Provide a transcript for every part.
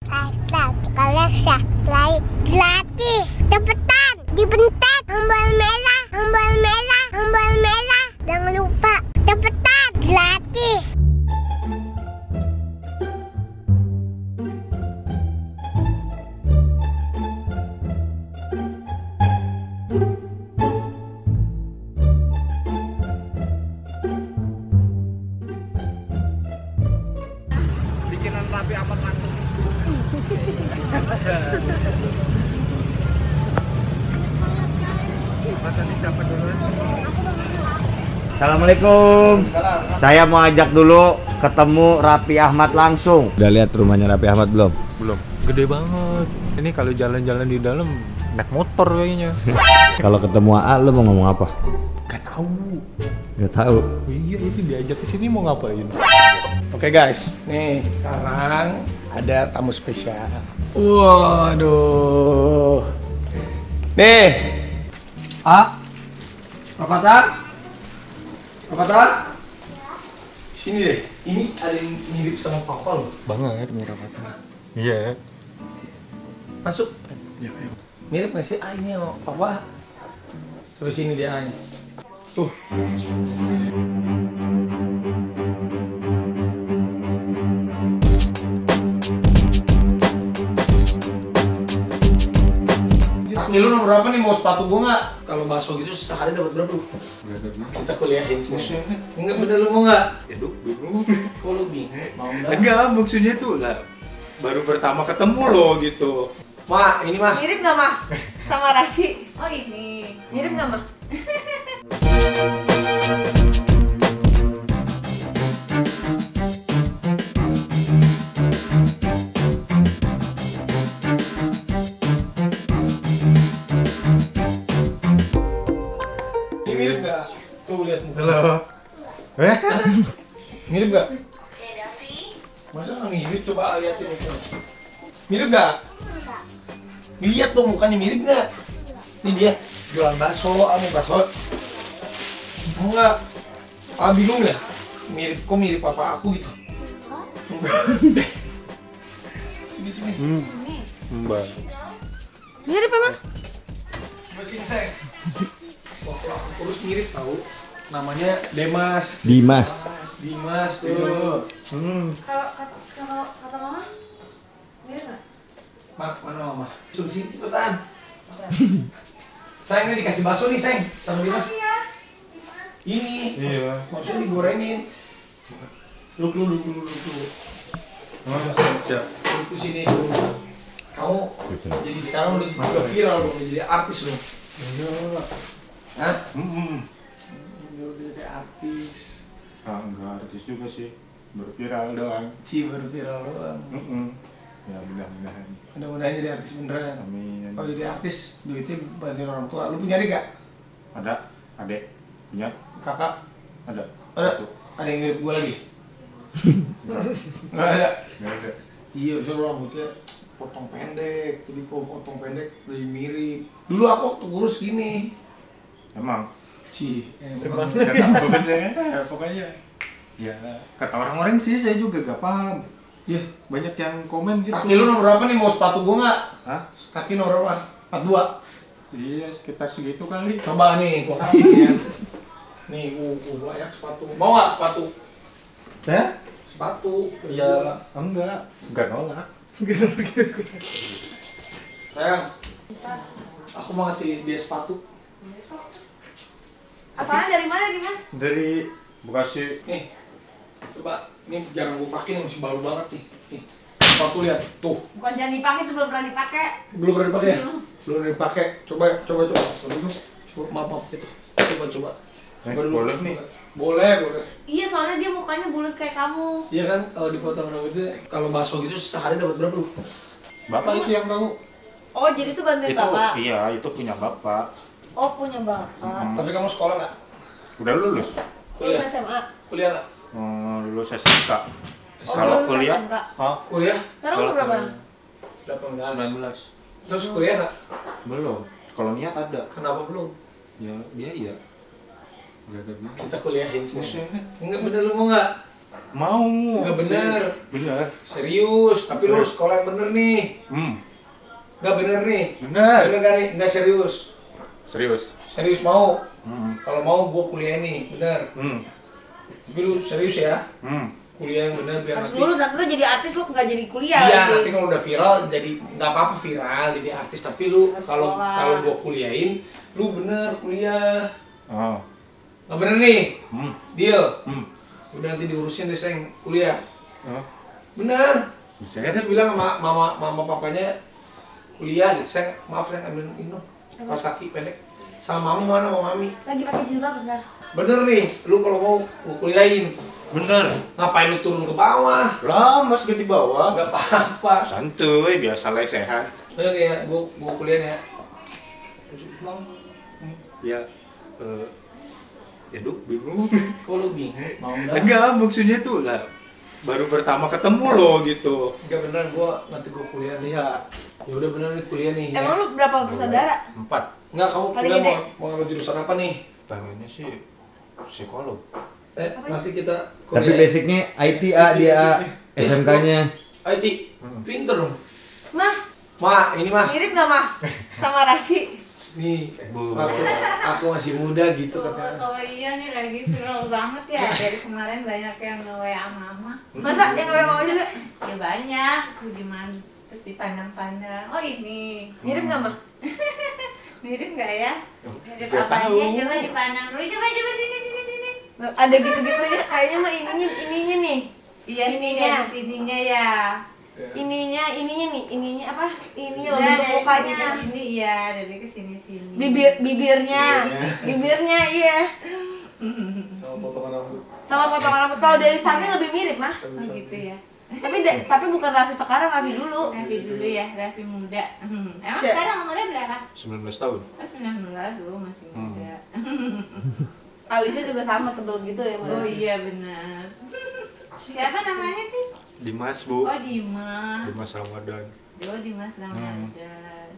Kalian subscribe gratis. Cepetan, dipencet tombol merah, tombol merah, tombol merah. Jangan lupa, cepetan, gratis. Bikinan Raffi Ahmad langsung. Assalamualaikum. Saya mau ajak dulu ketemu Raffi Ahmad langsung. Udah lihat rumahnya Raffi Ahmad belum? Belum. Gede banget. Ini kalau jalan-jalan di dalam naik motor kayaknya. Kalau ketemu AA lu mau ngomong apa? Gak tahu. Gak tahu. Iya, itu diajak ke sini mau ngapain? Oke guys, nih sekarang ada tamu spesial. Waduh. Nih. Rafatah? Sini deh. Ini ada yang mirip sama papa loh. Banget murah banget. Iya. Masuk. Ya, ayo. Mirip nggak sih? Ini sama papa. Sampai sini dia hanya. Tuh. Nih lu nomor berapa nih, mau sepatu gua nggak? Kalau bakso gitu sehari dapat berapa lu? Kita kuliahin sini. Enggak, bener lu mau nggak? Ya bingung. Kok lu bingung? Mau nggak? Enggak, maksudnya tuh lah. Baru pertama ketemu lo gitu. Ma, ini mah. Mirip nggak mah sama Raffi? Oh ini mirip nggak mah? Ini mirip nggak? Tuh lihat muka. Halo. Mirip nggak? Masa nggak mirip? Coba liatin muka. Mirip nggak? Lihat tuh mukanya mirip nggak? Ini dia jualan bakso, anu bakso. Mau nggak? Bingung ya? Mirip, kok mirip papa aku gitu? Sini. Mbak. Mirip emang? Coba sini sayang. Waktu aku kurus mirip tahu. Namanya Demas. Dimas. Dimas tuh. Kalau kata mama mirip nggak? Mana mama? Langsung sini cepetan. Sayang, ini dikasih bakso nih sayang sama Dimas. Ini. Iya. Maksudnya digorengin. Duduk dulu. Siap. Duduk di sini dulu. Kamu jadi sekarang udah viral loh, udah jadi artis loh. Iya. Hah? Udah jadi artis. Enggak artis juga sih. Berviral doang. Baru viral doang. Ya mudah-mudahan. Mudah-mudahan jadi artis beneran. Amin. Kalau jadi artis, duitnya bantuin orang tua. Lu punya adik gak? Ada adek punya Kakak? ada. Ada? Satu. Ada yang mirip gua lagi? Nggak ada? Nggak ada. Iya, soalnya rambutnya potong pendek. Jadi kalau potong pendek lebih mirip. Dulu aku waktu kurus gini. Emang. Emang. Kata bagusnya pokoknya. Ya kata orang-orang sih saya juga gak paham. Iya. Banyak yang komen gitu. Kaki lu nomor berapa nih? Mau sepatu gua nggak? Hah? Kaki nomor berapa? 42. Iya sekitar segitu kali. Coba nih, gua kasih ya. Nih, banyak sepatu. Mau nggak sepatu? Hah? Sepatu. Iya. Enggak nolak. Sayang, aku mau ngasih dia sepatu. Asalnya dari mana Dimas? Dari Bekasi. Nih, coba. Ini jarang gua pakai nih, masih baru banget nih. Nih, sepatu lihat. Tuh. Bukan jangan dipakai, itu belum pernah dipakai. Belum pernah dipakai ya? Belum. Belum pernah dipakai. Coba. Coba, maaf gitu. Coba. Coba dulu. Boleh nih. Boleh. Iya soalnya dia mukanya bulat kayak kamu. Iya kan, kalau dipotong rambutnya, kalau bakso gitu sehari dapat berapa lu? Bapak itu yang tahu. Oh jadi itu bantuin bapak? Iya, itu punya bapak. Oh punya bapak. Tapi kamu sekolah nggak? Udah lulus. Lulus Kuliah? SMA. Kuliah nggak? Lulus SMK. Oh, Kalau lulus kuliah, SMK. Kuliah? Sekarang umur berapa? 18. Terus kuliah nggak? Belum. Kalau niat ada. Kenapa belum? Ya, dia iya. Gak ada bilang. Kita kuliahin sini. Enggak, bener lu mau nggak? Mau. Nggak bener. Bener. Serius, tapi lu Serius. sekolah yang bener nih. Nggak bener nih. Bener. Bener gak nih? Nggak serius. Serius. Serius mau. Kalau mau gua kuliah nih, bener. Tapi lu serius ya. Kuliah yang bener biar Harus nanti. lulus, nanti lu jadi artis, lu nggak jadi kuliah Iya, lagi. nanti kalau udah viral jadi nggak apa-apa viral jadi artis, tapi lu Harus kalau sekolah. kalau gua kuliahin, lu bener kuliah. Oh. Nggak bener nih. Deal. Udah nanti diurusin deh sayang kuliah. Oh. Bener. Bisa Nanti bilang sama mama papanya kuliah gitu. Sayang, maaf sayang ambil ini kaos kaki pendek. Sama mami mana sama mami? Lagi pakai jilbab bentar. Bener nih, lu kalau mau gua kuliahin. Bener. Ngapain lu turun ke bawah? Lah, Mas gak di bawah. Nggak apa-apa. Santuy, biasa lesehan. Bener nih ya, gua kuliah ya. Ya, ya Duk, bingung. Kok lu bingung? Mau nggak? Enggak, maksudnya tuh lah baru pertama ketemu lo gitu. Enggak bener, nanti gua kuliah nih. Iya. Ya udah bener nih kuliah nih. Emang ya. lu berapa bersaudara? 4. Enggak, kamu Paling kuliah gede? mau ngambil jurusan apa nih? Pengennya sih psikolog. Nanti kita Tapi kuliah. basicnya IT A dia SMK-nya. IT, pinter dong. Mah, Ma, ini mah. mirip nggak mah sama Raffi? Nih, Bu. aku masih muda gitu katanya. Oh iya nih lagi viral banget ya dari kemarin banyak yang nge-WA mama. Masa yang nggak mau juga? Ya banyak, Budiman terus dipandang-pandang. Oh ini Mirip nggak mah? mirip nggak ya? Mirip Nggak apanya? tahu. Coba dipandang dulu, coba sini. Ada gitu-gitunya, kayaknya mah ininya nih. Iya Ininya. dari sininya ya. Ininya nih, ininya apa? Ininya Udah loh bentuk dari sini mukanya. ke sini ya, dari ke sini. Bibirnya iya. Sama potongan rambut. Sama potongan rambut. Kalau dari samping lebih mirip mah. Oh gitu ya. Tapi bukan Raffi sekarang, Raffi dulu. Raffi dulu ya, Raffi muda. Emang Siap. sekarang umurnya berapa? 19 tahun. Oh 19 lu masih muda. Alisnya juga sama tebel gitu ya. Oh iya benar. Siapa namanya sih? Dimas, Bu. Oh Dimas. Dimas Ramadan. Oh Dimas Ramadan.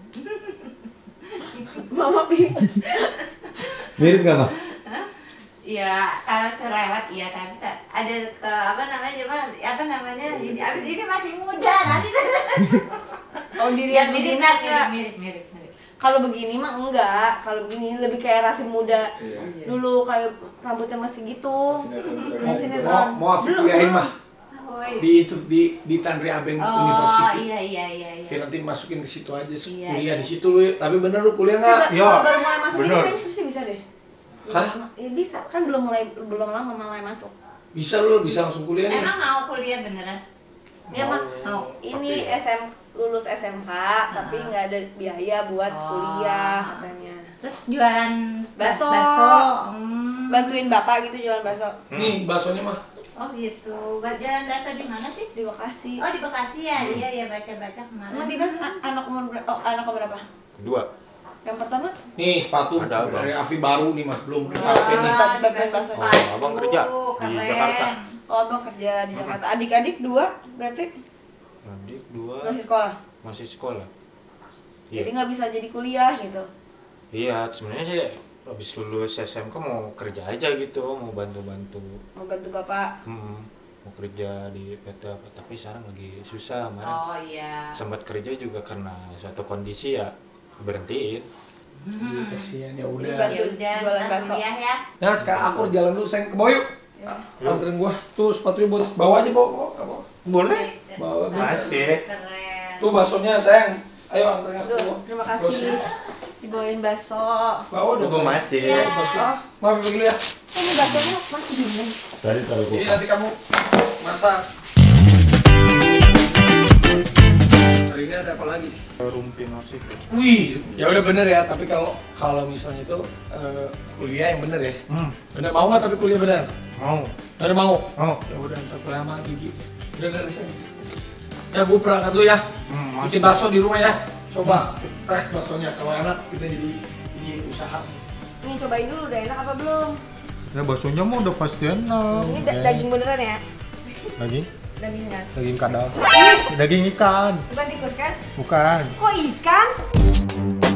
Mama bingung. Mirip gak, Mak? Iya, kalau selewat iya tapi ada ke apa namanya coba apa namanya ini abis ini masih muda nanti. Oh dilihat mirip begini ya. mirip. Kalau begini mah enggak. Kalau begini lebih kayak Raffi muda. Dulu kayak rambutnya masih gitu. Sinetron. Mau Afi kuliahin mah Oh, iya. di Tanri Abeng University. iya. Oke, nanti masukin ke situ aja Iya, kuliah iya. di situ lu. Tapi bener lu kuliah nggak? Iya. Baru mulai masuk ini Bener. kayaknya pasti bisa deh. Hah? Ya bisa, kan belum lama mulai masuk. Bisa lu bisa langsung kuliah nih. Emang mau kuliah beneran? Dia mah Mau. ini lulus SMK tapi nggak ada biaya buat Oh. kuliah katanya. Terus jualan Bakso. Bantuin bapak gitu jualan bakso Nih baksonya mah. Oh gitu. Jalan bakso di mana sih? di Bekasi. Oh di Bekasi ya, iya baca-baca kemarin. Emang dibahas anak umur anak berapa? Kedua. Yang pertama? Nih sepatu Ada, Bang. dari Afi baru nih mah belum Oh, kafe nih. Bantuin bakso. Oh, Abang kerja di keren. Jakarta. Oh, abang kerja di Jakarta. Adik-adik 2 berarti Adik 2 masih sekolah. masih sekolah. Jadi Iya. nggak bisa jadi kuliah gitu. Iya, sebenarnya sih habis lulus SMK mau kerja aja gitu, mau bantu-bantu. Mau bantu bapak. Mau kerja di PT apa, tapi sekarang lagi susah kemarin. Oh iya. Sempat kerja juga karena suatu kondisi ya berhentiin. Kasihan ya Ini udah. bantu Ya udah, jualan ntar bakso. kuliah ya. Nah sekarang aku jalan dulu sayang ke bawah yuk. Anterin gua. Tuh sepatunya buat bawa aja bawa. Boleh. Bawa. Masih. Keren. Tuh baksonya sayang. Ayo anterin aku. Aduh, terima kasih. Dibawain bakso. Bawa dong. Gue sayang. masih. Iya. Bakso. Maaf pergi ya. Ini baksonya masih dingin. Tadi taruh Jadi nanti kamu masak. Hari ini ada apa lagi? Rumpi nasi. Wih, ya udah bener ya. Tapi kalau misalnya itu kuliah yang bener ya. Bener mau nggak tapi kuliah bener? Mau. Bener mau? Mau. Ya udah ntar kuliah sama Gigi. Udah dari sini. Ya gue berangkat dulu ya. Bikin bakso di rumah ya. Coba tes baksonya. Kalau enak kita jadi usaha. Nih cobain dulu udah enak apa belum? Ya baksonya mah udah pasti enak. Ini daging beneran ya? Daging? Dagingnya. Daging kadal. Daging ikan. Bukan tikus kan? Bukan. Kok ikan?